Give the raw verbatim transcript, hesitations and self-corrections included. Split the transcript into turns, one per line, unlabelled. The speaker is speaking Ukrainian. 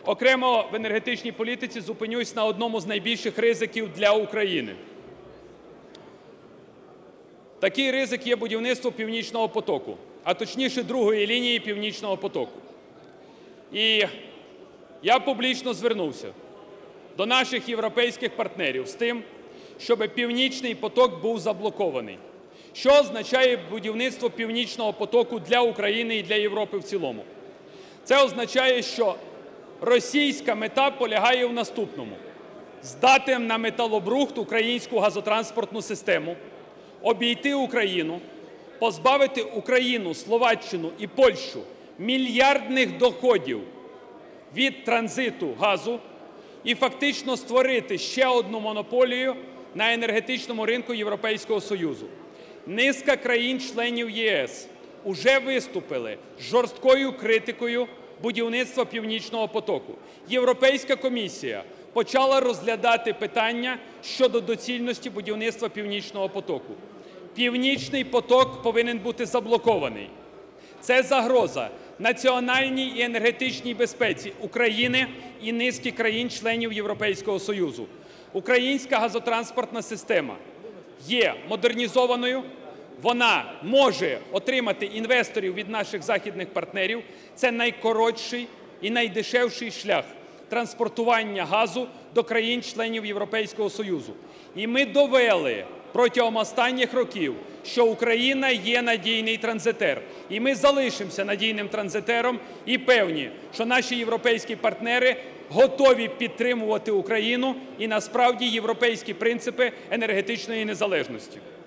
Окремо в енергетичній політиці зупинюсь на одному з найбільших ризиків для України. Такий ризик є будівництво "Північного потоку", а точніше другої лінії "Північного потоку". І я публічно звернувся до наших європейських партнерів з тим, щоб "Північний поток" був заблокований. Що означає будівництво "Північного потоку" для України і для Європи в цілому? Це означає, що російська мета полягає в наступному: здати на металобрухт українську газотранспортну систему, обійти Україну, позбавити Україну, Словаччину і Польщу мільярдних доходів від транзиту газу і фактично створити ще одну монополію на енергетичному ринку Європейського Союзу. Низка країн-членів ЄС уже виступили з жорсткою критикою будівництва "Північного потоку". Європейська комісія почала розглядати питання щодо доцільності будівництва "Північного потоку". "Північний поток" повинен бути заблокований. Це загроза національній і енергетичній безпеці України і низки країн-членів Європейського Союзу. Українська газотранспортна система є модернізованою, вона може отримати інвесторів від наших західних партнерів. Це найкоротший і найдешевший шлях транспортування газу до країн-членів Європейського Союзу. І ми довели протягом останніх років, що Україна є надійний транзитер. І ми залишимося надійним транзитером і певні, що наші європейські партнери готові підтримувати Україну і насправді європейські принципи енергетичної незалежності.